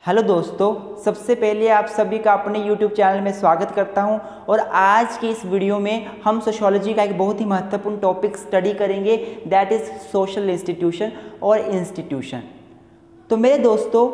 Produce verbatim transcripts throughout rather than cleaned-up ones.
Hello दोस्तों, सबसे पहले आप सभी का अपने यूट्यूब चैनल में स्वागत करता हूं। और आज की इस वीडियो में हम सोशियोलॉजी का एक बहुत ही महत्वपूर्ण टॉपिक स्टडी करेंगे, दैट इज़ सोशल इंस्टीट्यूशन और इंस्टीट्यूशन। तो मेरे दोस्तों,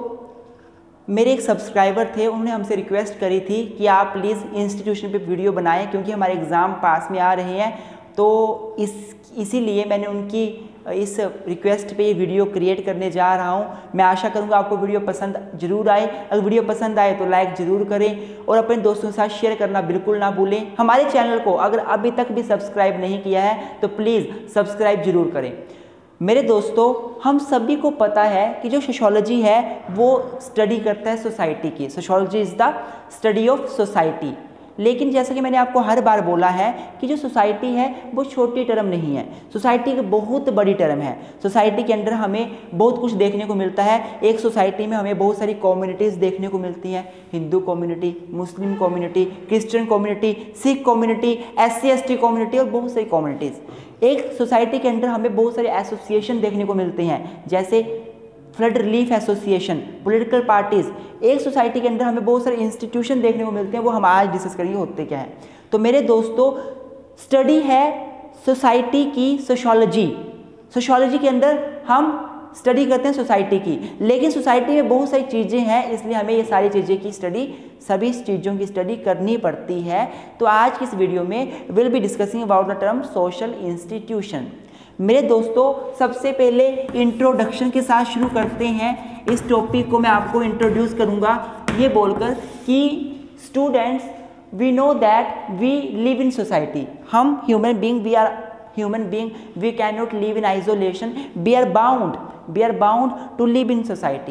मेरे एक सब्सक्राइबर थे, उन्होंने हमसे रिक्वेस्ट करी थी कि आप प्लीज़ इंस्टीट्यूशन पे वीडियो बनाएं क्योंकि हमारे एग्ज़ाम पास में आ रहे हैं। तो इस इसीलिए मैंने उनकी इस रिक्वेस्ट पे ये वीडियो क्रिएट करने जा रहा हूँ। मैं आशा करूँगा आपको वीडियो पसंद जरूर आए। अगर वीडियो पसंद आए तो लाइक ज़रूर करें और अपने दोस्तों के साथ शेयर करना बिल्कुल ना भूलें। हमारे चैनल को अगर अभी तक भी सब्सक्राइब नहीं किया है तो प्लीज़ सब्सक्राइब जरूर करें। मेरे दोस्तों, हम सभी को पता है कि जो सोशियोलॉजी है वो स्टडी करता है सोसाइटी की। Sociology is the study of society. लेकिन जैसा कि मैंने आपको हर बार बोला है कि जो सोसाइटी है वो छोटी टर्म नहीं है, सोसाइटी की बहुत बड़ी टर्म है। सोसाइटी के अंदर हमें बहुत कुछ देखने को मिलता है। एक सोसाइटी में हमें बहुत सारी कम्युनिटीज़ देखने को मिलती हैं, Hindu community, Muslim community, Christian community, Sikh community, S C S T community और बहुत सारी कम्युनिटीज़। एक सोसाइटी के अंदर हमें बहुत सारे एसोसिएशन देखने को मिलते हैं, जैसे flood relief association, political parties. एक सोसाइटी के अंदर हमें बहुत सारे इंस्टीट्यूशन देखने को मिलते हैं, वो हम आज डिस्कस करेंगे होते क्या है। तो मेरे दोस्तों, स्टडी है सोसाइटी की सोशियोलॉजी। सोशियोलॉजी के अंदर हम स्टडी करते हैं सोसाइटी की, लेकिन सोसाइटी में बहुत सारी चीज़ें हैं, इसलिए हमें ये सारी चीज़ें की स्टडी, सभी चीज़ों की स्टडी करनी पड़ती है। तो आज की इस वीडियो में will be discussing about the term social institution. मेरे दोस्तों, सबसे पहले इंट्रोडक्शन के साथ शुरू करते हैं। इस टॉपिक को मैं आपको इंट्रोड्यूस करूंगा ये बोलकर कि students, we know that we live in society. हम human being, we are human being, we can not live in isolation, we are bound we are bound to live in society.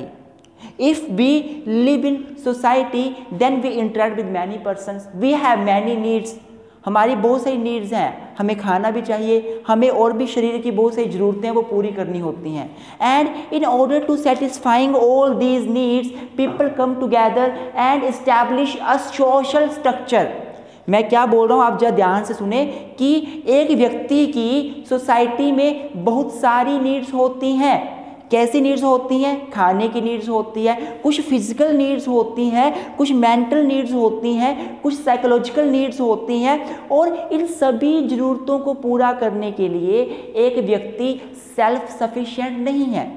If we live in society, then we interact with many persons. We have many needs. हमारी बहुत सारी needs हैं, हमें खाना भी चाहिए, हमें और भी शरीर की बहुत सारी ज़रूरतें वो पूरी करनी होती हैं। And in order to satisfying all these needs, people come together and establish a social structure. मैं क्या बोल रहा हूँ आप जरा ध्यान से सुने कि एक व्यक्ति की सोसाइटी में बहुत सारी नीड्स होती हैं। कैसी नीड्स होती हैं? खाने की नीड्स होती है, कुछ फिजिकल नीड्स होती हैं, कुछ मेंटल नीड्स होती हैं, कुछ साइकोलॉजिकल नीड्स होती हैं। और इन सभी ज़रूरतों को पूरा करने के लिए एक व्यक्ति सेल्फ सफिशिएंट नहीं है।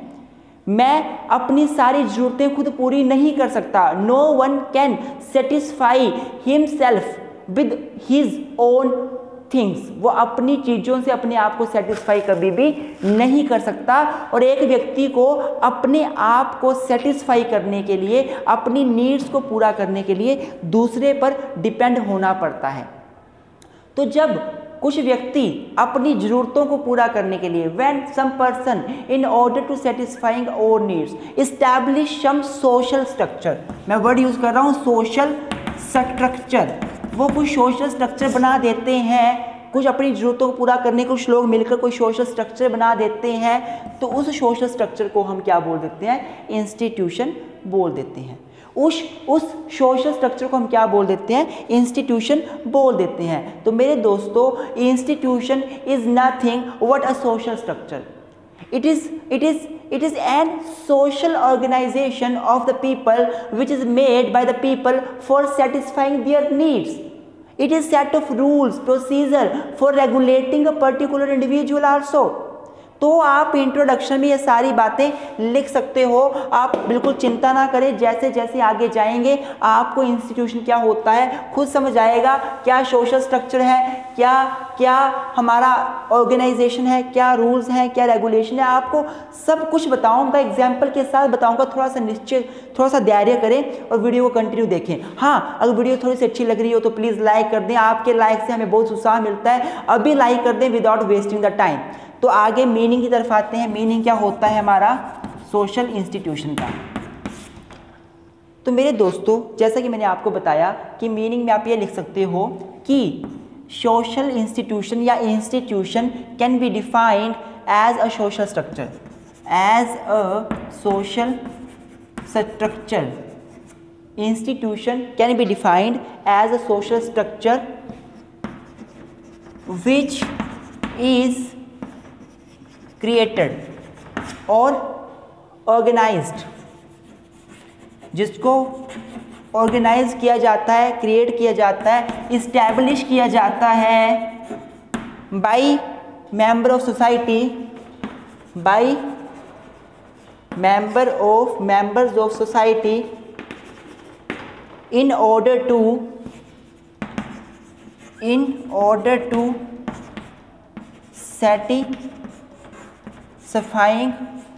मैं अपनी सारी ज़रूरतें खुद पूरी नहीं कर सकता। No one can satisfy himself with his own things. वो अपनी चीज़ों से अपने आप को सेटिस्फाई कभी भी नहीं कर सकता। और एक व्यक्ति को अपने आप को सेटिस्फाई करने के लिए, अपनी नीड्स को पूरा करने के लिए दूसरे पर डिपेंड होना पड़ता है। तो जब कुछ व्यक्ति अपनी ज़रूरतों को पूरा करने के लिए, when some person in order to satisfying और needs establish some social structure, मैं वर्ड यूज़ कर रहा हूँ सोशल स्ट्रक्चर, वो कुछ सोशल स्ट्रक्चर बना देते हैं, कुछ अपनी ज़रूरतों को पूरा करने कुछ लोग मिलकर कोई सोशल स्ट्रक्चर बना देते हैं, तो उस सोशल स्ट्रक्चर को हम क्या बोल देते हैं? इंस्टीट्यूशन बोल देते हैं। उस उस सोशल स्ट्रक्चर को हम क्या बोल देते हैं? इंस्टीट्यूशन बोल देते हैं। तो मेरे दोस्तों, institution is nothing but a social structure. It is, it is, it is an social organization of the people which is made by the people for satisfying their needs. It is set of rules, procedure for regulating a particular individual also. तो आप introduction में ये सारी बातें लिख सकते हो, आप बिल्कुल चिंता ना करें। जैसे जैसे आगे जाएंगे आपको इंस्टीट्यूशन क्या होता है खुद समझ आएगा, क्या सोशल स्ट्रक्चर है, क्या क्या हमारा ऑर्गेनाइजेशन है, क्या रूल्स हैं, क्या रेगुलेशन है, आपको सब कुछ बताऊंगा, एग्जाम्पल के साथ बताऊंगा। थोड़ा सा निश्चय, थोड़ा सा धैर्य करें और वीडियो को कंटिन्यू देखें। हाँ, अगर वीडियो थोड़ी सी अच्छी लग रही हो तो प्लीज़ लाइक कर दें, आपके लाइक से हमें बहुत उत्साह मिलता है। अभी लाइक कर दें विदाउट वेस्टिंग द टाइम। तो आगे मीनिंग की तरफ आते हैं। मीनिंग क्या होता है हमारा सोशल इंस्टीट्यूशन का? तो मेरे दोस्तों, जैसा कि मैंने आपको बताया कि मीनिंग में आप ये लिख सकते हो कि सोशल इंस्टीट्यूशन या institution can be defined as a social structure, as a social structure. Institution can be defined as a social structure which is created or organized जिसको ऑर्गेनाइज किया जाता है, क्रिएट किया जाता है, इस्टेब्लिश किया जाता है by member of society, by member of members of society in order to in order to satisfying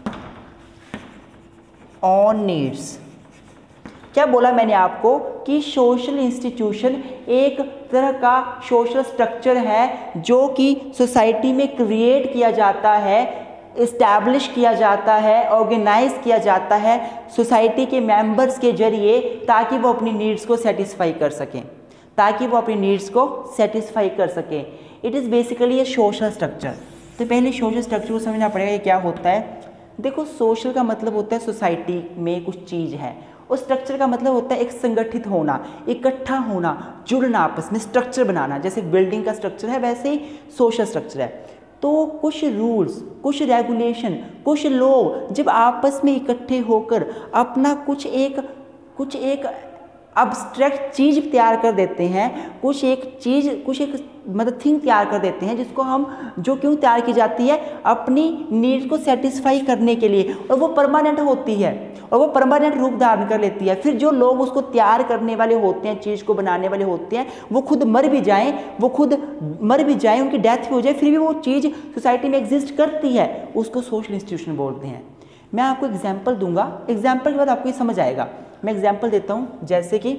on needs। क्या बोला मैंने आपको कि सोशल इंस्टीट्यूशन एक तरह का सोशल स्ट्रक्चर है जो कि सोसाइटी में क्रिएट किया जाता है, इस्टेब्लिश किया जाता है, ऑर्गेनाइज किया जाता है सोसाइटी के मेंबर्स के जरिए, ताकि वो अपनी नीड्स को सेटिस्फाई कर सकें ताकि वो अपनी नीड्स को सेटिस्फाई कर सकें। It is basically a social structure. तो पहले सोशल स्ट्रक्चर को समझना पड़ेगा ये क्या होता है। देखो, सोशल का मतलब होता है सोसाइटी में कुछ चीज़ है, और स्ट्रक्चर का मतलब होता है एक संगठित होना, इकट्ठा होना, जुड़ना, आपस में स्ट्रक्चर बनाना। जैसे बिल्डिंग का स्ट्रक्चर है वैसे ही सोशल स्ट्रक्चर है। तो कुछ रूल्स, कुछ रेगुलेशन, कुछ लोग जब आपस में इकट्ठे होकर अपना कुछ एक कुछ एक अब्स्ट्रैक्ट चीज़ तैयार कर देते हैं, कुछ एक चीज़ कुछ एक मतलब थिंग तैयार कर देते हैं, जिसको हम जो क्यों तैयार की जाती है, अपनी नीड्स को सेटिस्फाई करने के लिए, और वो परमानेंट होती है और वो परमानेंट रूप धारण कर लेती है। फिर जो लोग उसको तैयार करने वाले होते हैं, चीज़ को बनाने वाले होते हैं, वो खुद मर भी जाएं वो खुद मर भी जाएं उनकी डेथ भी हो जाए, फिर भी वो चीज़ सोसाइटी में एग्जिस्ट करती है, उसको सोशल इंस्टीट्यूशन बोलते हैं। मैं आपको एग्जाम्पल दूंगा, एग्जाम्पल के बाद आपको ये समझ आएगा। मैं एग्जाम्पल देता हूँ, जैसे कि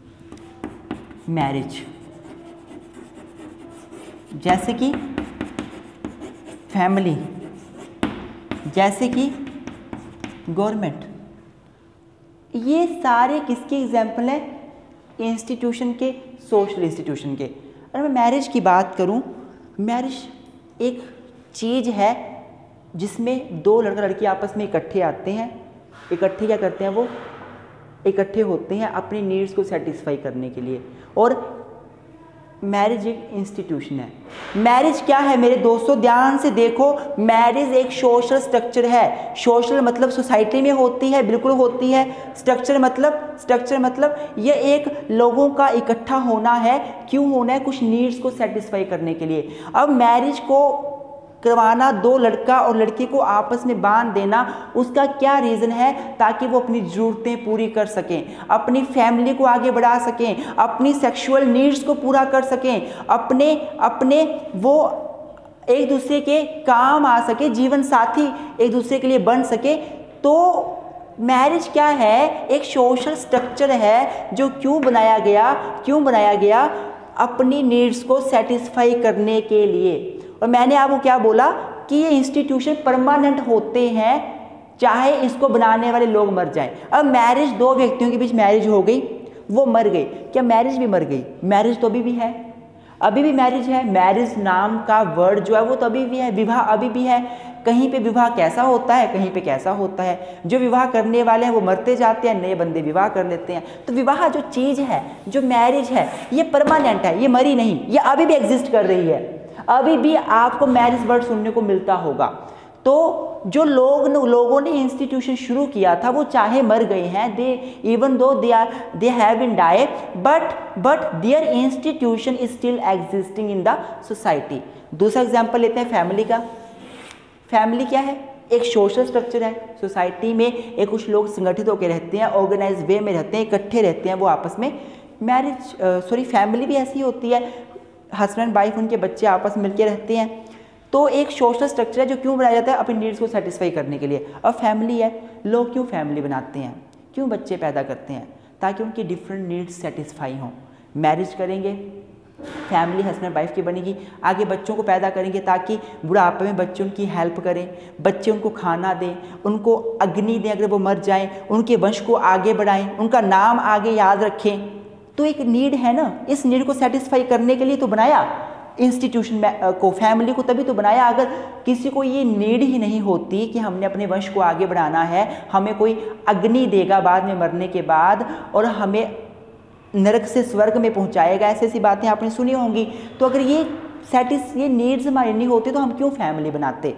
मैरिज, जैसे कि फैमिली, जैसे कि गवर्नमेंट। ये सारे किसके एग्जाम्पल हैं? इंस्टीट्यूशन के, सोशल इंस्टीट्यूशन के। अगर मैं मैरिज की बात करूं, मैरिज एक चीज़ है जिसमें दो लड़का लड़की आपस में इकट्ठे आते हैं। इकट्ठे क्या करते हैं? वो इकट्ठे होते हैं अपनी नीड्स को सेटिस्फाई करने के लिए, और मैरिज एक इंस्टीट्यूशन है। मैरिज क्या है मेरे दोस्तों? ध्यान से देखो, मैरिज एक सोशल स्ट्रक्चर है। सोशल मतलब सोसाइटी में होती है, बिल्कुल होती है। स्ट्रक्चर मतलब स्ट्रक्चर मतलब ये एक लोगों का इकट्ठा होना है। क्यों होना है? कुछ नीड्स को सेटिस्फाई करने के लिए। अब मैरिज को करवाना, दो लड़का और लड़की को आपस में बांध देना, उसका क्या रीज़न है? ताकि वो अपनी ज़रूरतें पूरी कर सकें, अपनी फैमिली को आगे बढ़ा सकें, अपनी सेक्सुअल नीड्स को पूरा कर सकें, अपने अपने वो एक दूसरे के काम आ सके, जीवन साथी एक दूसरे के लिए बन सके। तो मैरिज क्या है? एक सोशल स्ट्रक्चर है जो क्यों बनाया गया क्यों बनाया गया अपनी नीड्स को सेटिस्फाई करने के लिए। और मैंने आपको क्या बोला कि ये इंस्टीट्यूशन परमानेंट होते हैं, चाहे इसको बनाने वाले लोग मर जाएं। अब मैरिज, दो व्यक्तियों के बीच मैरिज हो गई, वो मर गई, क्या मैरिज भी मर गई? मैरिज तो अभी भी है, अभी भी मैरिज है। मैरिज नाम का वर्ड जो है वो तो अभी भी है, विवाह अभी भी है। कहीं पे विवाह कैसा होता है, कहीं पे कैसा होता है। जो विवाह करने वाले हैं वो मरते जाते हैं, नए बंदे विवाह कर लेते हैं। तो विवाह जो चीज़ है, जो मैरिज है, ये परमानेंट है, ये मरी नहीं, ये अभी भी एग्जिस्ट कर रही है। अभी भी आपको मैरिज वर्ड सुनने को मिलता होगा। तो जो लोग लोगों ने इंस्टीट्यूशन शुरू किया था वो चाहे मर गए हैं, they even though they are they have been die, but but their institution is still existing in the society. दूसरा एग्जांपल लेते हैं फैमिली का। फैमिली क्या है? एक सोशल स्ट्रक्चर है। सोसाइटी में एक कुछ लोग संगठित होकर रहते हैं, ऑर्गेनाइज वे में रहते हैं, इकट्ठे रहते हैं वो आपस में। मैरिज सॉरी फैमिली भी ऐसी होती है, हस्बैंड वाइफ उनके बच्चे आपस में मिलकर रहते हैं। तो एक सोशल स्ट्रक्चर है जो क्यों बनाया जाता है? अपनी नीड्स को सेटिस्फाई करने के लिए। अब फैमिली है, लोग क्यों फैमिली बनाते हैं, क्यों बच्चे पैदा करते हैं? ताकि उनकी डिफरेंट नीड्स सेटिस्फाई हों। मैरिज करेंगे, फैमिली हस्बैंड वाइफ की बनेगी, आगे बच्चों को पैदा करेंगे ताकि बुढ़ापे में बच्चे उनकी हेल्प करें, बच्चे उनको खाना दें, उनको अग्नि दें अगर वो मर जाएं, उनके वंश को आगे बढ़ाएं, उनका नाम आगे याद रखें। तो एक नीड है ना, इस नीड को सेटिस्फाई करने के लिए तो बनाया इंस्टीट्यूशन में को, फैमिली को तभी तो बनाया। अगर किसी को ये नीड ही नहीं होती कि हमने अपने वंश को आगे बढ़ाना है, हमें कोई अग्नि देगा बाद में मरने के बाद और हमें नरक से स्वर्ग में पहुंचाएगा, ऐसी ऐसी बातें आपने सुनी होंगी। तो अगर ये सेटिस ये नीड्स हमारी नहीं होती तो हम क्यों फैमिली बनाते?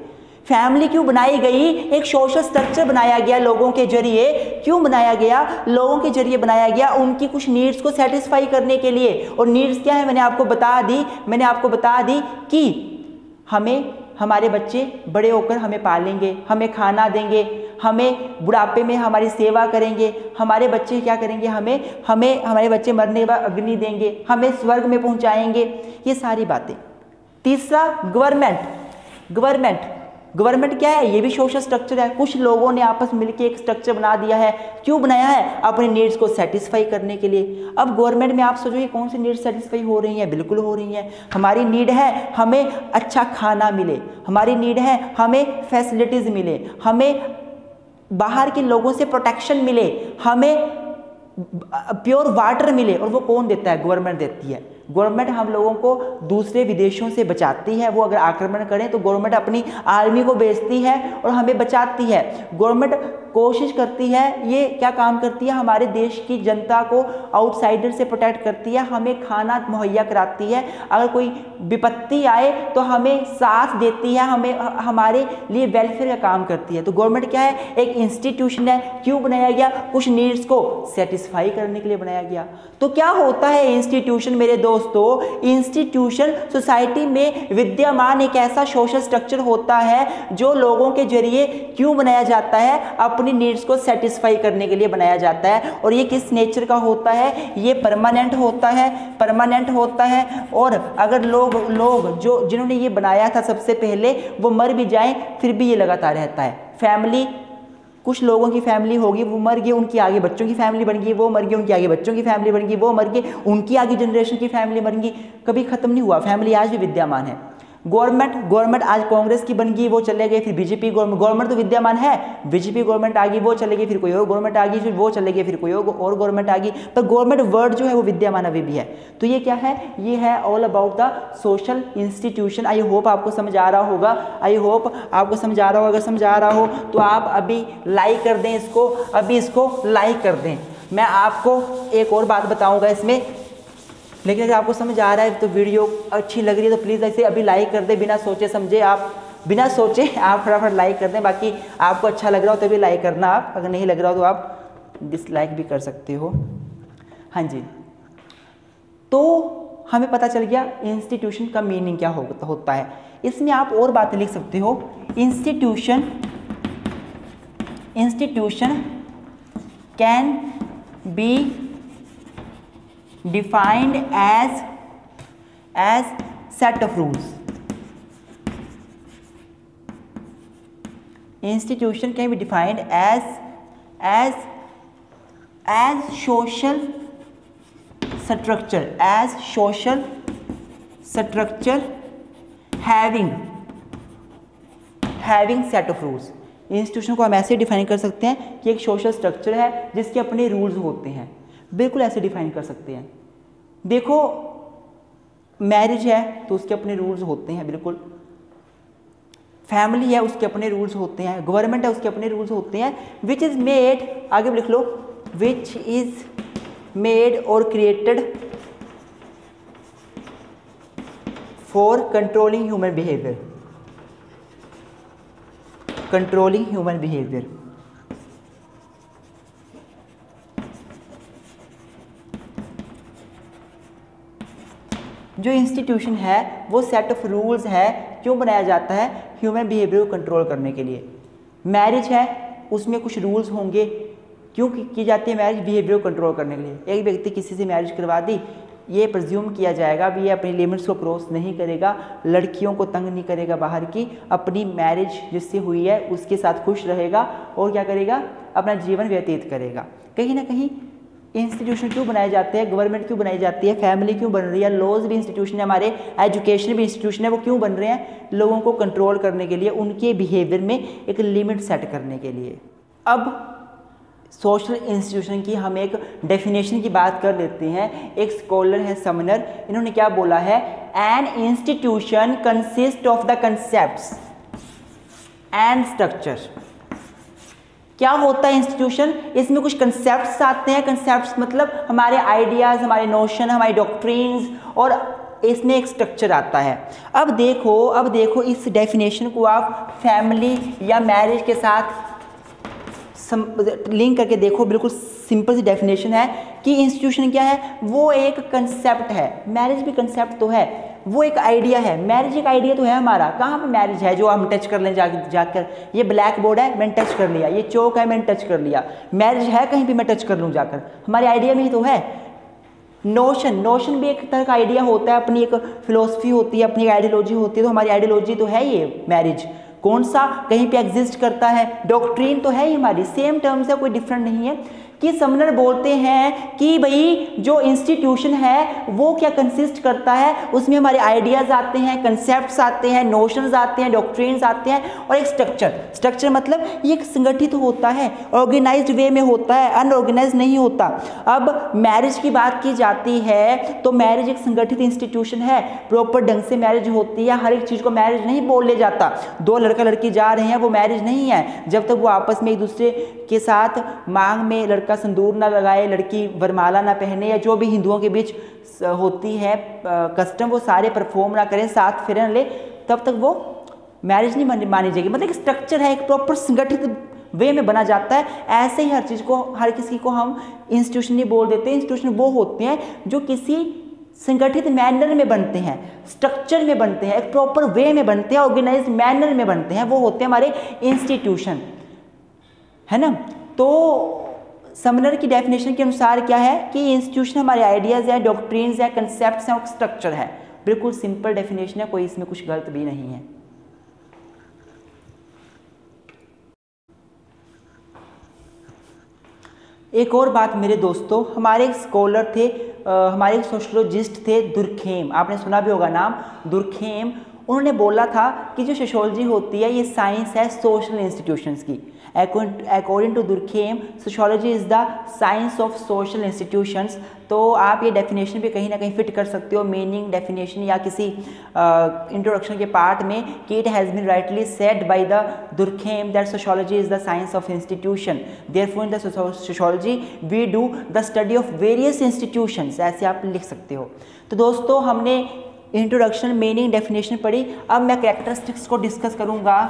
फैमिली क्यों बनाई गई? एक सोशल स्ट्रक्चर बनाया गया लोगों के जरिए। क्यों बनाया गया? लोगों के जरिए बनाया गया उनकी कुछ नीड्स को सेटिस्फाई करने के लिए। और नीड्स क्या है मैंने आपको बता दी मैंने आपको बता दी कि हमें हमारे बच्चे बड़े होकर हमें पालेंगे, हमें खाना देंगे, हमें बुढ़ापे में हमारी सेवा करेंगे, हमारे बच्चे क्या करेंगे, हमें हमें हमारे बच्चे मरने के बाद अग्नि देंगे, हमें स्वर्ग में पहुंचाएंगे, ये सारी बातें। तीसरा गवर्नमेंट। गवर्नमेंट गवर्नमेंट क्या है? ये भी सोशल स्ट्रक्चर है। कुछ लोगों ने आपस में मिलकर एक स्ट्रक्चर बना दिया है। क्यों बनाया है? अपने नीड्स को सेटिस्फाई करने के लिए। अब गवर्नमेंट में आप सोचो ये कौन सी नीड्स सेटिस्फाई हो रही हैं? बिल्कुल हो रही हैं। हमारी नीड है हमें अच्छा खाना मिले, हमारी नीड है हमें फैसिलिटीज़ मिले, हमें बाहर के लोगों से प्रोटेक्शन मिले, हमें प्योर वाटर मिले। और वो कौन देता है? गवर्नमेंट देती है। गवर्नमेंट हम लोगों को दूसरे विदेशों से बचाती है। वो अगर आक्रमण करें तो गवर्नमेंट अपनी आर्मी को भेजती है और हमें बचाती है। गवर्नमेंट कोशिश करती है, ये क्या काम करती है? हमारे देश की जनता को आउटसाइडर से प्रोटेक्ट करती है, हमें खाना मुहैया कराती है, अगर कोई विपत्ति आए तो हमें साथ देती है, हमें हमारे लिए वेलफेयर का काम करती है। तो गवर्नमेंट क्या है? एक इंस्टीट्यूशन है। क्यों बनाया गया? कुछ नीड्स को सेटिस्फाई करने के लिए बनाया गया। तो क्या होता है इंस्टीट्यूशन मेरे दोस्तों? इंस्टीट्यूशन सोसाइटी में विद्यमान एक ऐसा सोशल स्ट्रक्चर होता है जो लोगों के जरिए क्यों बनाया जाता है? अपनी नीड्स को सेटिस्फाई करने के लिए बनाया जाता है। और ये किस नेचर का होता है? ये परमानेंट होता है, परमानेंट होता है। और अगर लोग लोग जो जिन्होंने ये बनाया था सबसे पहले वो मर भी जाएं फिर भी ये लगातार रहता है। फैमिली, कुछ लोगों की फैमिली होगी, वो मर गए, उनकी आगे बच्चों की फैमिली बन गई, वो मर गए, उनकी आगे बच्चों की फैमिली बन गई, वो मर गए, उनकी आगे जनरेशन की फैमिली बन गई। कभी खत्म नहीं हुआ, फैमिली आज भी विद्यमान है। गवर्नमेंट गवर्नमेंट आज कांग्रेस की बन गई, वो चले गए, फिर बीजेपी गवर्नमेंट गवर्नमेंट तो विद्यमान है, बीजेपी गवर्नमेंट आ गई, वो चले गई, फिर कोई और गवर्नमेंट आ गई, फिर वो चले गए, फिर कोई और गवर्नमेंट आ गई, पर गवर्नमेंट वर्ड जो है वो विद्यमान अभी भी है। तो ये क्या है? ये है all about the social institution. I hope आपको समझ आ रहा होगा, आई होप आपको समझ आ रहा होगा। अगर समझ आ रहा हो तो आप अभी लाइक कर दें इसको, अभी इसको लाइक कर दें। मैं आपको एक और बात बताऊँगा इसमें, लेकिन अगर आपको समझ आ रहा है तो वीडियो अच्छी लग रही है तो प्लीज़ ऐसे अभी लाइक कर दें, बिना सोचे समझे आप बिना सोचे आप फटाफट लाइक कर दें। बाकी आपको अच्छा लग रहा हो तभी लाइक करना, आप अगर नहीं लग रहा हो तो आप डिसलाइक भी कर सकते हो। हाँ जी, तो हमें पता चल गया इंस्टीट्यूशन का मीनिंग क्या हो, होता है। इसमें आप और बातें लिख सकते हो। Institution institution can be defined as as set of rules. Institution can be defined as as as social structure as social structure having having set of rules. Institution को हम ऐसे डिफाइन कर सकते हैं कि एक सोशल स्ट्रक्चर है जिसके अपने रूल्स होते हैं। बिल्कुल ऐसे डिफाइन कर सकते हैं। देखो मैरिज है तो उसके अपने रूल्स होते हैं, बिल्कुल। फैमिली है उसके अपने रूल्स होते हैं, गवर्नमेंट है उसके अपने रूल्स होते हैं। विच इज़ मेड, आगे लिख लो, विच इज़ मेड और created for controlling human behaviour controlling human behaviour. जो इंस्टीट्यूशन है वो सेट ऑफ रूल्स है। क्यों बनाया जाता है? ह्यूमन बिहेवियर को कंट्रोल करने के लिए। मैरिज है उसमें कुछ रूल्स होंगे। क्यों की जाती है मैरिज? बिहेवियर को कंट्रोल करने के लिए। एक व्यक्ति किसी से मैरिज करवा दी, ये प्रिज्यूम किया जाएगा भी ये अपनी लिमिट्स को क्रॉस नहीं करेगा, लड़कियों को तंग नहीं करेगा बाहर की, अपनी मैरिज जिससे हुई है उसके साथ खुश रहेगा और क्या करेगा? अपना जीवन व्यतीत करेगा। कहीं ना कहीं इंस्टीट्यूशन क्यों बनाए जाते हैं? गवर्नमेंट क्यों बनाई जाती है? फैमिली क्यों बन रही है? लॉज भी इंस्टीट्यूशन है, हमारे एजुकेशन भी इंस्टीट्यूशन है। वो क्यों बन रहे हैं? लोगों को कंट्रोल करने के लिए, उनके बिहेवियर में एक लिमिट सेट करने के लिए। अब सोशल इंस्टीट्यूशन की हम एक डेफिनेशन की बात कर लेते हैं। एक स्कॉलर है समनर, इन्होंने क्या बोला है? An institution consist of the concepts and structure. क्या होता है इंस्टीट्यूशन? इसमें कुछ कंसेप्ट्स आते हैं। कंसेप्ट्स मतलब हमारे आइडियाज़, हमारे नोशन, हमारी डॉक्ट्रिन्स और इसमें एक स्ट्रक्चर आता है। अब देखो अब देखो इस डेफिनेशन को आप फैमिली या मैरिज के साथ लिंक करके देखो। बिल्कुल सिंपल सी डेफिनेशन है कि इंस्टीट्यूशन क्या है, वो एक कंसेप्ट है। मैरिज भी कंसेप्ट तो है, वो एक आइडिया है। मैरिज एक आइडिया तो है हमारा। कहाँ पे मैरिज है जो हम टच कर लें जा जाकर? ये ब्लैक बोर्ड है, मैंने टच कर लिया। ये चौक है, मैंने टच कर लिया। मैरिज है कहीं भी मैं टच कर लूँ जाकर? हमारे आइडिया में ही तो है। नोशन नोशन भी एक तरह का आइडिया होता है, अपनी एक फिलोसफी होती है, अपनी आइडियोलॉजी होती है। तो हमारी आइडियोलॉजी तो है ये मैरिज। कौन सा कहीं पे एग्जिस्ट करता है? डॉक्ट्रिन तो है ही हमारी, सेम टर्म्स है, कोई डिफरेंट नहीं है। कि समनर बोलते हैं कि भाई जो इंस्टीट्यूशन है वो क्या कंसिस्ट करता है, उसमें हमारे आइडियाज़ आते हैं, कंसेप्ट्स आते हैं, नोशंस आते हैं, डॉक्ट्रिन्स आते हैं और एक स्ट्रक्चर। स्ट्रक्चर मतलब ये एक संगठित होता है, ऑर्गेनाइज्ड वे में होता है, अनऑर्गेनाइज्ड नहीं होता। अब मैरिज की बात की जाती है तो मैरिज एक संगठित इंस्टीट्यूशन है, प्रॉपर ढंग से मैरिज होती है। हर एक चीज़ को मैरिज नहीं बोल जाता। दो लड़का लड़की जा रहे हैं वो मैरिज नहीं है जब तक वो आपस में एक दूसरे के साथ मांग में लड़का का सिंदूर ना लगाए, लड़की वरमाला ना पहने, या जो भी हिंदुओं के बीच होती है कस्टम वो सारे परफॉर्म ना करें, साथ फिर ले, तब तक वो मैरिज नहीं मानी जाएगी। मतलब एक स्ट्रक्चर है, एक प्रॉपर संगठित वे में बना जाता है। ऐसे ही हर चीज़ को, हर किसी को हम इंस्टीट्यूशन नहीं बोल देते। इंस्टीट्यूशन वो होते हैं जो किसी संगठित मैनर में बनते हैं, स्ट्रक्चर में बनते हैं, एक प्रॉपर वे में बनते हैं, ऑर्गेनाइज्ड मैनर में बनते हैं, वो होते हैं हमारे इंस्टीट्यूशन, है ना। तो समनर की डेफिनेशन के अनुसार क्या है कि इंस्टीट्यूशन हमारे आइडियाज़ है, डॉक्ट्रिन्स है, कंसेप्ट्स हैं और स्ट्रक्चर है। बिल्कुल सिंपल डेफिनेशन है, कोई इसमें कुछ गलत भी नहीं है। एक और बात मेरे दोस्तों, हमारे एक स्कॉलर थे, आ, हमारे एक सोशोलॉजिस्ट थे दुर्खेम, आपने सुना भी होगा नाम दुर्खेम। उन्होंने बोला था कि जो सोशोलॉजी होती है ये साइंस है सोशल इंस्टीट्यूशंस की। According to Durkheim sociology is the science of social institutions. तो आप ये डेफिनेशन भी कहीं ना कहीं फिट कर सकते हो मीनिंग डेफिनेशन या किसी इंट्रोडक्शन के पार्ट में कि it has been rightly said by the Durkheim that sociology is the science of institution, therefore in the sociology we do the study of various institutions. ऐसे आप लिख सकते हो। तो दोस्तों हमने इंट्रोडक्शन, मीनिंग, डेफिनेशन पढ़ी। अब मैं कैरेक्टरिस्टिक्स को डिस्कस करूंगा।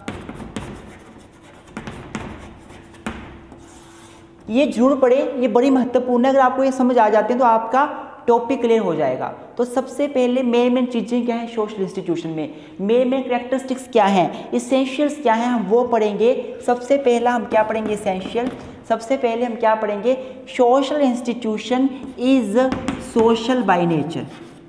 ये जरूर पढ़े, ये बड़ी महत्वपूर्ण है। अगर आपको ये समझ आ जाते हैं तो आपका टॉपिक क्लियर हो जाएगा। तो सबसे पहले मेन मेन चीज़ें क्या हैं सोशल इंस्टीट्यूशन में, मेन मेन कैरेक्टरिस्टिक्स क्या हैं, इसेंशियल्स क्या हैं, हम वो पढ़ेंगे। सबसे पहला हम क्या पढ़ेंगे? इसेंशियल। सबसे पहले हम क्या पढ़ेंगे? Social institution is social by nature.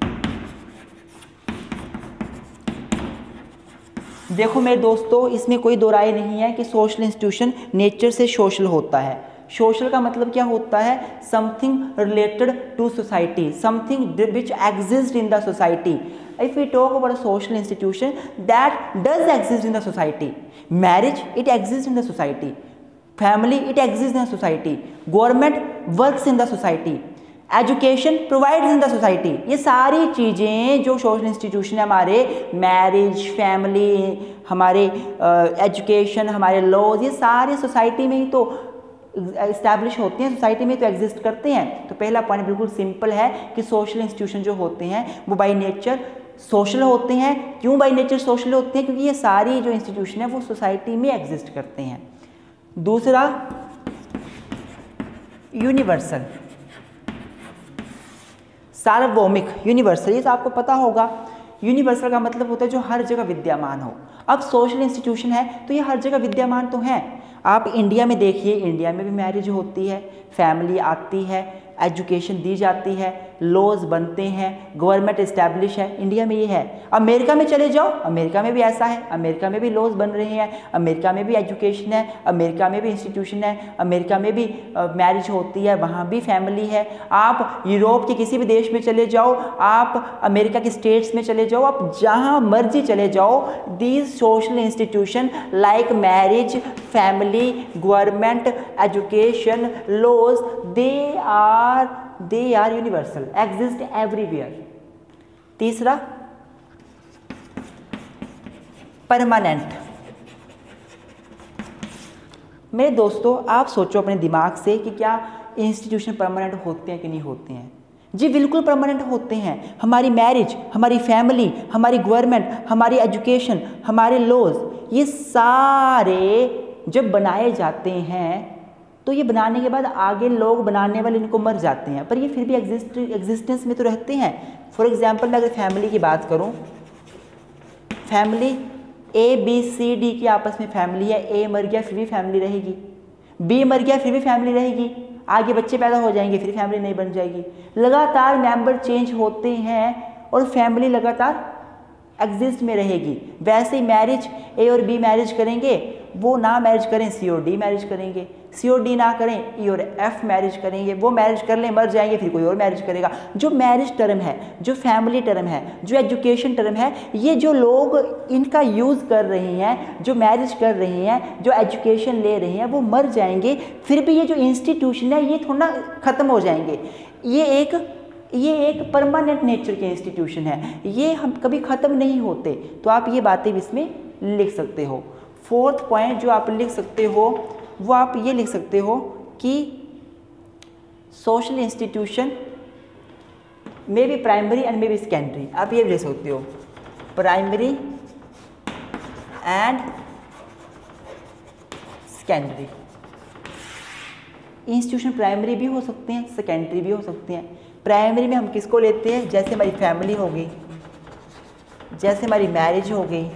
देखो मेरे दोस्तों, इसमें कोई दो राय नहीं है कि सोशल इंस्टीट्यूशन नेचर से सोशल होता है। सोशल का मतलब क्या होता है? Something related to society, something which exist in the society. If we talk about a social institution that does exist in the society, marriage it exist in the society, family it exist in the society, government works in the society, education provides in the society. ये सारी चीज़ें जो social institution है हमारे, marriage, family, हमारे education, uh, हमारे laws, ये सारे सोसाइटी में ही तो इस्टेब्लिश होते हैं, सोसाइटी में तो एग्जिस्ट करते हैं। तो पहला पॉइंट बिल्कुल सिंपल है कि सोशल इंस्टीट्यूशन जो होते हैं वो बाय नेचर सोशल होते हैं। क्यों बाय नेचर सोशल होते हैं? क्योंकि ये सारी जो इंस्टीट्यूशन है वो सोसाइटी में एग्जिस्ट करते हैं। दूसरा यूनिवर्सल, सार्वभौमिक, यूनिवर्सल, ये तो आपको पता होगा। यूनिवर्सल का मतलब होता है जो हर जगह विद्यमान हो। अब सोशल इंस्टीट्यूशन है तो ये हर जगह विद्यमान तो है। आप इंडिया में देखिए, इंडिया में भी मैरिज होती है, फैमिली आती है, एजुकेशन दी जाती है, लॉज बनते हैं, गवर्नमेंट इस्टेब्लिश है, इंडिया में ये है। अमेरिका में चले जाओ, अमेरिका में भी ऐसा है, अमेरिका में भी लॉज बन रहे हैं, अमेरिका में भी एजुकेशन है, अमेरिका में भी इंस्टीट्यूशन है, अमेरिका में भी मैरिज होती है, वहाँ भी फैमिली है। आप यूरोप के किसी भी देश में चले जाओ, आप अमेरिका के स्टेट्स में चले जाओ, आप जहाँ मर्जी चले जाओ, these social institution like marriage, family, government, education, laws, they are they are universal, exist everywhere. तीसरा परमानेंट। मेरे दोस्तों आप सोचो अपने दिमाग से कि क्या इंस्टीट्यूशन परमानेंट होते हैं कि नहीं होते हैं? जी बिल्कुल परमानेंट होते हैं। हमारी मैरिज, हमारी फैमिली, हमारी गवर्नमेंट, हमारी एजुकेशन, हमारे लॉज, ये सारे जब बनाए जाते हैं तो ये बनाने के बाद आगे लोग बनाने वाले इनको मर जाते हैं, पर ये फिर भी एग्जिस्ट एग्जिस्टेंस में तो रहते हैं। फॉर एग्जांपल मैं अगर फैमिली की बात करूं, family A B C D की आपस में फैमिली है, ए मर गया फिर भी फैमिली रहेगी, बी मर गया फिर भी फैमिली रहेगी, आगे बच्चे पैदा हो जाएंगे फिर फैमिली नहीं बन जाएगी। लगातार मेंबर चेंज होते हैं और फैमिली लगातार एग्जिस्ट में रहेगी। वैसे ही मैरिज, ए और बी मैरिज करेंगे, वो ना मैरिज करें सी और डी मैरिज करेंगे, सी और डी ना करें ई और एफ मैरिज करेंगे, वो मैरिज कर लें मर जाएंगे फिर कोई और मैरिज करेगा। जो मैरिज टर्म है, जो फैमिली टर्म है, जो एजुकेशन टर्म है, ये जो लोग इनका यूज़ कर रहे हैं, जो मैरिज कर रहे हैं, जो एजुकेशन ले रहे हैं, वो मर जाएंगे, फिर भी ये जो इंस्टीट्यूशन है ये थोड़ा ख़त्म हो जाएंगे। ये एक ये एक परमानेंट नेचर के इंस्टीट्यूशन है, ये हम कभी ख़त्म नहीं होते। तो आप ये बातें भी इसमें लिख सकते हो। फोर्थ पॉइंट जो आप लिख सकते हो वो आप ये लिख सकते हो कि social institution may be primary and may be secondary, आप ये लिख सकते हो primary and secondary. Institution primary भी हो सकते हैं, सेकेंडरी भी हो सकते हैं। प्राइमरी में हम किसको लेते हैं, जैसे हमारी फैमिली हो गई, जैसे हमारी मैरिज हो गई,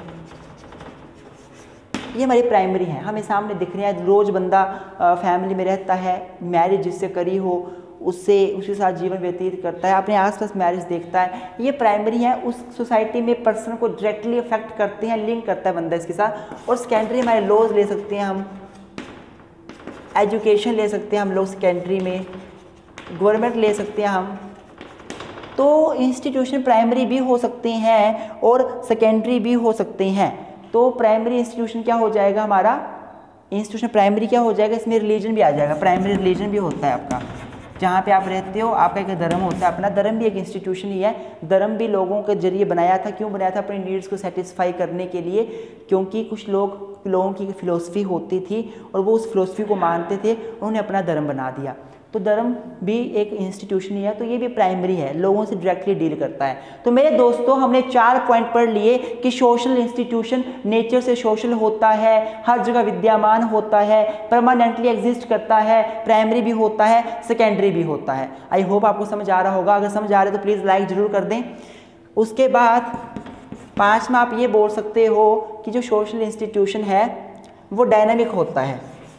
ये हमारी प्राइमरी है, हमें सामने दिख रहे हैं। रोज़ बंदा फैमिली में रहता है, मैरिज जिससे करी हो उससे उसके साथ जीवन व्यतीत करता है, अपने आसपास मैरिज देखता है, ये प्राइमरी है। उस सोसाइटी में पर्सन को डायरेक्टली अफेक्ट करते हैं, लिंक करता है बंदा इसके साथ। और सेकेंडरी हमारे लॉज ले सकते हैं हम, एजुकेशन ले सकते हैं हम लोग सेकेंडरी में, गवर्नमेंट ले सकते हैं हम। तो इंस्टीट्यूशन प्राइमरी भी हो सकते हैं और सेकेंडरी भी हो सकते हैं। तो प्राइमरी इंस्टीट्यूशन क्या हो जाएगा हमारा, इंस्टीट्यूशन प्राइमरी क्या हो जाएगा, इसमें रिलीजन भी आ जाएगा। प्राइमरी रिलीजन भी होता है आपका, जहाँ पे आप रहते हो, आपका एक धर्म होता है अपना। धर्म भी एक इंस्टीट्यूशन ही है। धर्म भी लोगों के जरिए बनाया था, क्यों बनाया था, अपनी नीड्स को सेटिस्फाई करने के लिए, क्योंकि कुछ लोग लोगों की फिलोसफी होती थी और वो उस फिलोसफी को मानते थे, उन्होंने अपना धर्म बना दिया। तो धर्म भी एक इंस्टीट्यूशन ही है, तो ये भी प्राइमरी है, लोगों से डायरेक्टली डील करता है। तो मेरे दोस्तों हमने चार पॉइंट पढ़ लिए कि सोशल इंस्टीट्यूशन नेचर से सोशल होता है, हर जगह विद्यमान होता है, परमानेंटली एग्जिस्ट करता है, प्राइमरी भी होता है, सेकेंडरी भी होता है। आई होप आपको समझ आ रहा होगा। अगर समझ आ रहा है तो प्लीज़ लाइक ज़रूर कर दें। उसके बाद पाँच में आप ये बोल सकते हो कि जो सोशल इंस्टीट्यूशन है वो डायनामिक होता है।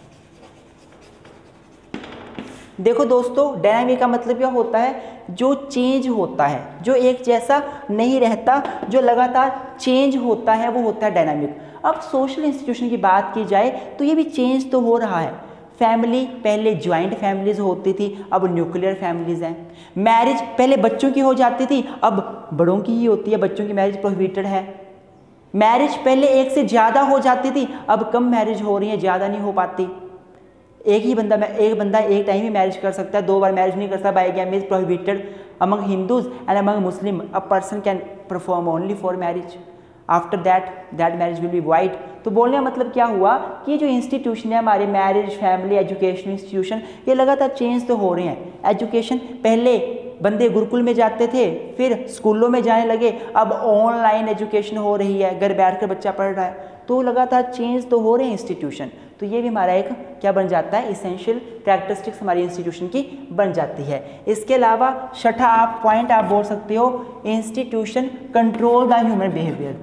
देखो दोस्तों, डायनामिक का मतलब क्या होता है, जो चेंज होता है, जो एक जैसा नहीं रहता, जो लगातार चेंज होता है, वो होता है डायनामिक। अब सोशल इंस्टीट्यूशन की बात की जाए तो ये भी चेंज तो हो रहा है। फैमिली पहले ज्वाइंट फैमिलीज होती थी, अब न्यूक्लियर फैमिलीज हैं। मैरिज पहले बच्चों की हो जाती थी, अब बड़ों की ही होती है, बच्चों की मैरिज प्रोहिबिटेड है। मैरिज पहले एक से ज़्यादा हो जाती थी, अब कम मैरिज हो रही है, ज़्यादा नहीं हो पाती। एक ही बंदा एक बंदा एक टाइम ही मैरिज कर सकता है, दो बार मैरिज नहीं कर सकता। Bigamy is prohibited among Hindus and among Muslim. A person can perform only for marriage, after that that marriage will be void. तो बोलने का मतलब क्या हुआ कि ये जो इंस्टीट्यूशन है हमारे, मैरिज, फैमिली, एजुकेशन इंस्टीट्यूशन, ये लगातार चेंज तो हो रहे हैं। एजुकेशन पहले बंदे गुरुकुल में जाते थे, फिर स्कूलों में जाने लगे, अब ऑनलाइन एजुकेशन हो रही है, घर बैठ कर बच्चा पढ़ रहा है। तो लगातार चेंज तो हो रहे हैं इंस्टीट्यूशन। तो ये भी हमारा एक क्या बन जाता है, इसेंशियल कैरेक्टरिस्टिक्स हमारी इंस्टीट्यूशन की बन जाती है। इसके अलावा छठा आप पॉइंट आप बोल सकते हो, institution control the human behaviour.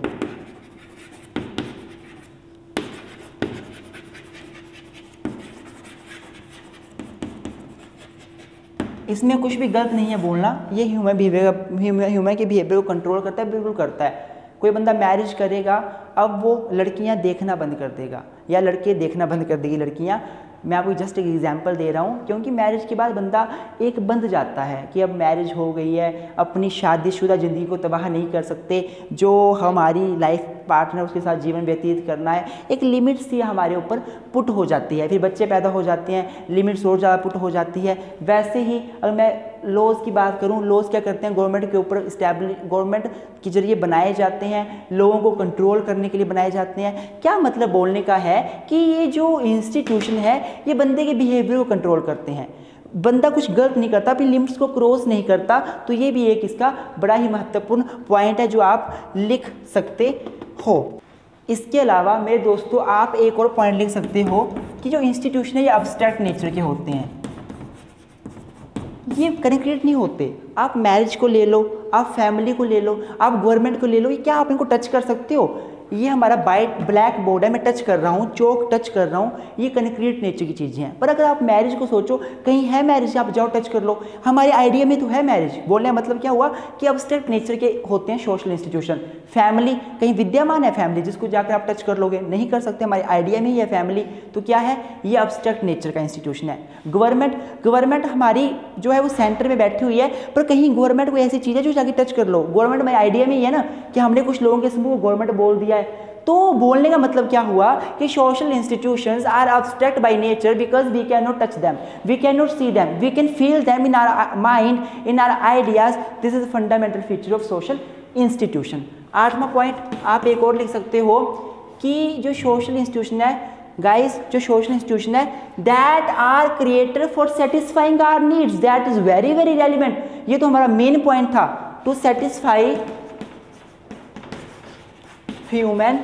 इसमें कुछ भी गलत नहीं है बोलना, ये ह्यूमन बिहेवियर ह्यूमन के बिहेवियर को कंट्रोल करता है, बिल्कुल करता है। कोई बंदा मैरिज करेगा, अब वो लड़कियां देखना बंद कर देगा या लड़के देखना बंद कर देगी लड़कियां। मैं आपको जस्ट एक एग्जांपल दे रहा हूँ, क्योंकि मैरिज के बाद बंदा एक बंध जाता है कि अब मैरिज हो गई है, अपनी शादीशुदा ज़िंदगी को तबाह नहीं कर सकते, जो हमारी लाइफ पार्टनर उसके साथ जीवन व्यतीत करना है, एक लिमिट सी हमारे ऊपर पुट हो जाती है। फिर बच्चे पैदा हो जाते हैं, लिमिट्स और ज़्यादा पुट हो जाती है। वैसे ही अगर मैं लॉज की बात करूं, लॉज क्या करते हैं, गवर्नमेंट के ऊपर इस्टेब्लिश गवर्नमेंट के जरिए बनाए जाते हैं, लोगों को कंट्रोल करने के लिए बनाए जाते हैं। क्या मतलब बोलने का है कि ये जो इंस्टीट्यूशन है ये बंदे के बिहेवियर को कंट्रोल करते हैं। बंदा कुछ गलत नहीं करता, अपनी लिमिट्स को क्रॉस नहीं करता, तो ये भी एक इसका बड़ा ही महत्वपूर्ण पॉइंट है जो आप लिख सकते हो। इसके अलावा मेरे दोस्तों आप एक और पॉइंट लिख सकते हो कि जो इंस्टीट्यूशन है ये अब्स्ट्रैक्ट नेचर के होते हैं, ये कनेक्टेड नहीं होते। आप मैरिज को ले लो, आप फैमिली को ले लो, आप गवर्नमेंट को ले लो, ये क्या आप इनको टच कर सकते हो? ये हमारा वाइट ब्लैक बोर्ड है, मैं टच कर रहा हूँ, चौक टच कर रहा हूँ, ये कनेक्टेड नेचर की चीज़ें हैं। पर अगर आप मैरिज को सोचो, कहीं है मैरिज, आप जाओ टच कर लो, हमारे आइडिया में तो है मैरिज। बोलने का मतलब क्या हुआ कि अब्स्ट्रैक्ट नेचर के होते हैं सोशल इंस्टीट्यूशन। फैमिली कहीं विद्यमान है, फैमिली जिसको जाकर आप टच कर लोगे, नहीं कर सकते, हमारे आइडिया में ही है फैमिली, तो क्या है, ये अब्स्ट्रैक्ट नेचर का इंस्टीट्यूशन है। गवर्नमेंट गवर्नमेंट हमारी जो है वो सेंटर में बैठी हुई है, पर कहीं गवर्नमेंट कोई ऐसी चीज़ है जो जाके टच कर लो, गवर्नमेंट हमारे आइडिया में ही है ना कि हमने कुछ लोगों के समूह गवर्नमेंट बोल दिया है। तो बोलने का मतलब क्या हुआ कि social institutions are abstract by nature because we can not touch them, we can not see them, we can feel them in our mind, in our ideas. This is fundamental feature of social institution. आठवां point आप एक और लिख सकते हो कि जो social institution है गाइस, जो सोशल इंस्टीट्यूशन है that are created for satisfying our needs, that is very very relevant. ये तो हमारा मेन पॉइंट था, टू सेटिस्फाई ह्यूमन।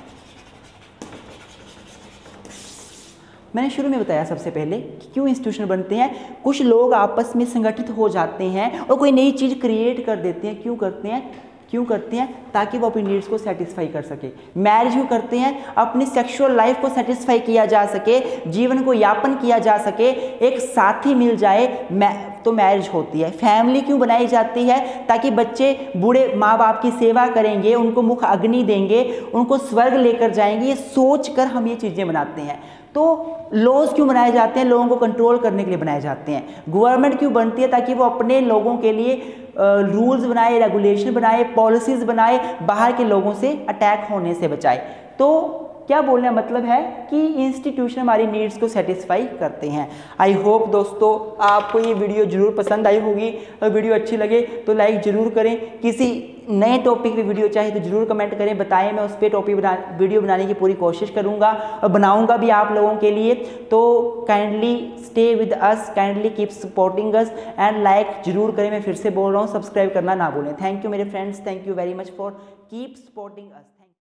मैंने शुरू में बताया सबसे पहले कि क्यों इंस्टीट्यूशन बनते हैं। कुछ लोग आपस में संगठित हो जाते हैं और कोई नई चीज़ क्रिएट कर देते हैं। क्यों करते हैं? क्यों करते हैं? ताकि वो अपनी नीड्स को सेटिस्फाई कर सके। मैरिज क्यों करते हैं? अपनी सेक्सुअल लाइफ को सेटिस्फाई किया जा सके, जीवन को यापन किया जा सके, एक साथी मिल जाए, तो मैरिज होती है। फैमिली क्यों बनाई जाती है? ताकि बच्चे बूढ़े माँ बाप की सेवा करेंगे, उनको मुख अग्नि देंगे, उनको स्वर्ग लेकर जाएंगे, ये सोच कर हम ये चीज़ें बनाते हैं। तो लॉज क्यों बनाए जाते हैं? लोगों को कंट्रोल करने के लिए बनाए जाते हैं। गवर्नमेंट क्यों बनती है? ताकि वो अपने लोगों के लिए रूल्स बनाए, रेगुलेशन बनाए, पॉलिसीज बनाए, बाहर के लोगों से अटैक होने से बचाए। तो क्या बोलने का मतलब है कि इंस्टीट्यूशन हमारी नीड्स को सेटिस्फाई करते हैं। आई होप दोस्तों आपको ये वीडियो जरूर पसंद आई होगी। अगर वीडियो अच्छी लगे तो लाइक ज़रूर करें। किसी नए टॉपिक पे वीडियो चाहे तो ज़रूर कमेंट करें, बताएं, मैं उस पर टॉपिक बना वीडियो बनाने की पूरी कोशिश करूँगा और बनाऊँगा भी आप लोगों के लिए। तो kindly stay with us, kindly keep supporting us and like जरूर करें। मैं फिर से बोल रहा हूँ, सब्सक्राइब करना ना भूलें। थैंक यू मेरे friends, thank you very much for keep supporting us.